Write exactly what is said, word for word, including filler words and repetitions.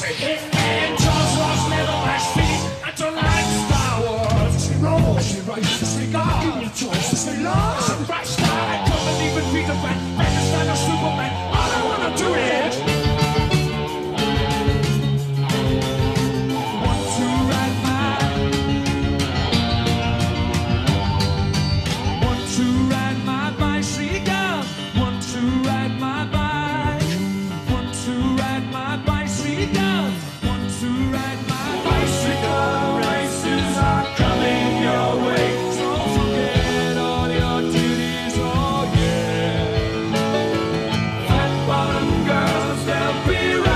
say hit and Jaws lost never my speed. I don't like Star Wars. She rolls, she rises, she goes. Give me a choice, she loves. She bright star, I don't believe in Peter Pan. Frankenstein or Superman. All I wanna do is want to ride my, want to ride my bicycle. Want to ride my bike. Want to ride my bicycle. Want to ride my bicycle. Races are coming your way. Don't forget all your duties, oh yeah. Fat bottom girls, they'll be right.